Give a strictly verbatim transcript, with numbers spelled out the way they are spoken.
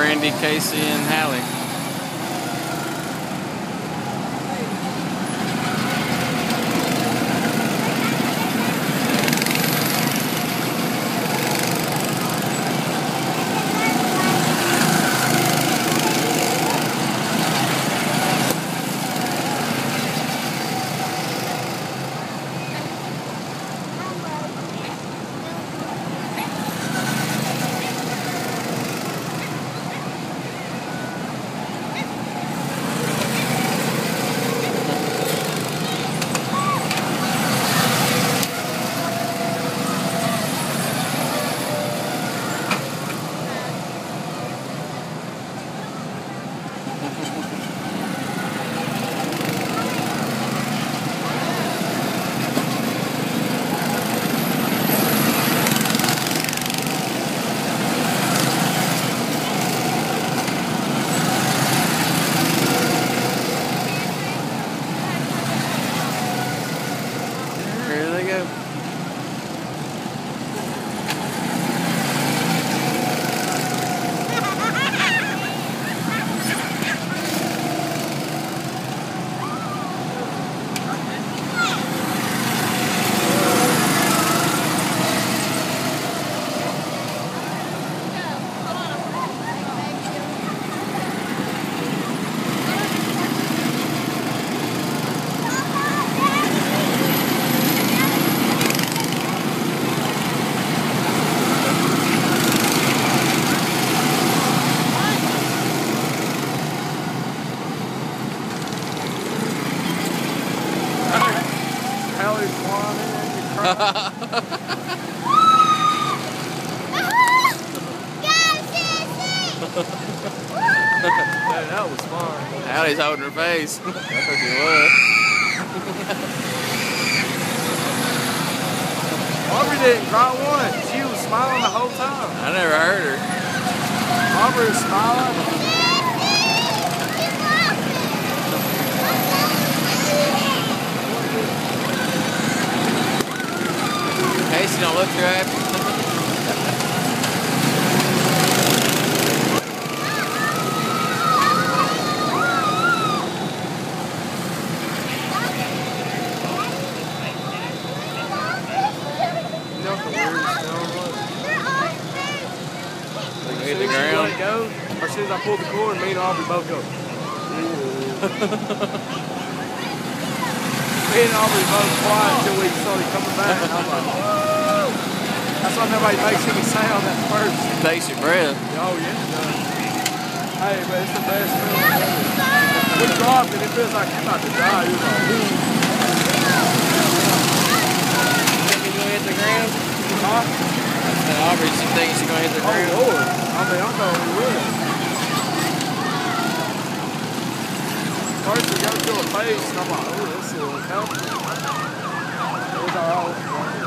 Brandy, Kacee, and Hallie. Here they go. Hallie's whining and crying. Man, that was fun. Hallie's holding her face. That's what she was. Aubrey didn't cry once. She was smiling the whole time. I never heard her. Aubrey was smiling. Kacee don't look too happy. You know what the weirdest sound was? They can As hit soon the as you ground. let it go, or as soon as I pulled the cord, me and Aubrey both go. Me and Aubrey both quiet until we started coming back. And I'm like, whoa! That's why nobody makes any sound at first. Taste your breath. Oh, yeah, it does. Hey, but it's the best feeling ever. We dropped and it feels like you're about to die. You're like, ooh. Think he's gonna hit the ground? Huh? And Aubrey, she thinks she's gonna hit the Oh, ground. Lord. I mean, I thought we would. First, we go to a face, and I'm like, oh, this is uncomfortable. It was all right.